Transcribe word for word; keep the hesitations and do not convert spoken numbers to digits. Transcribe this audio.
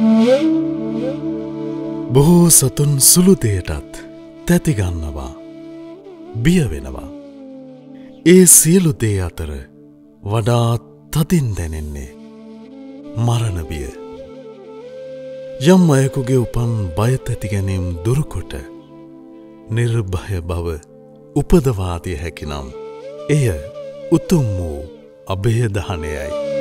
බොහෝ සතුන් සුළු දෙයටත් තැතිගන්නවා, බිය වෙනවා. ඒ සියලු දේ අතර වඩා තදින් දැනෙන්නේ මරණ බිය. යම් අයෙකුගේ උපන් බය තැති ගැනීම් දුරුකොට නිර්භය බව උපදවා දිය හැකිනම් එය උතුම් වූ අභයදානයයි.